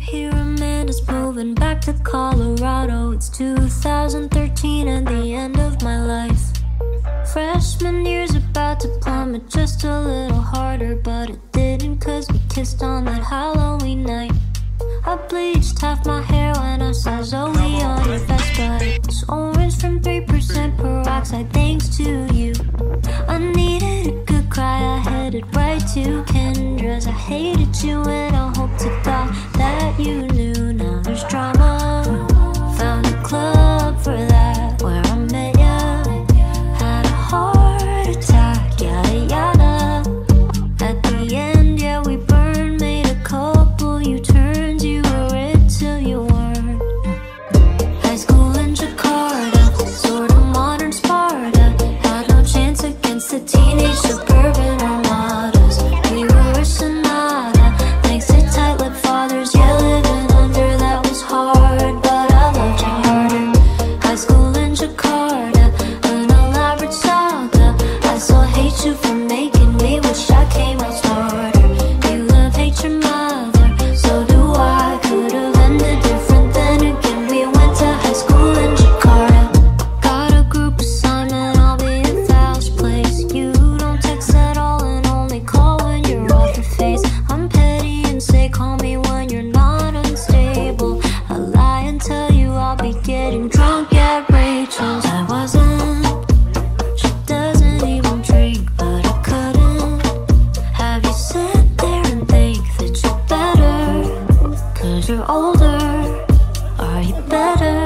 Here Amanda's moving back to Colorado. It's 2013 and the end of my life. Freshman year's about to plummet just a little harder, but it didn't, cause we kissed on that Halloween night. I bleached half my hair when I saw Zoe on your vest, but it was orange from 3% peroxide thanks to you. I needed a good cry, I headed right to Kendra's. I hated you and I hope to God that you knew. Now there's drama, found a club for that, where I met ya. Had a heart attack, yada yada. At the end, yeah, we burned, made a couple U-turns. You were it till you weren't. High school in Jakarta, sort of modern Sparta. Had no chance against the teenage suburban armadas. We were a sonata, thanks to tight-lipped fathers. Yeah, living under that was hard, but I loved you harder. High school in Jakarta, an elaborate saga. I still hate you for making me wish I came out smarter. You love, hate your mother, so do I. Could've ended different, then again we went to high school in Jakarta. Got a group assignment, I'll be at Val's place. You don't text at all and only call when you're off your face. I'm petty and say call me when you're not unstable. I lie and tell you I'll be getting drunk at Rachel's. I wasn't, she doesn't even drink, but I couldn't have you sit there and think that you're better, cause you're older. Are you better?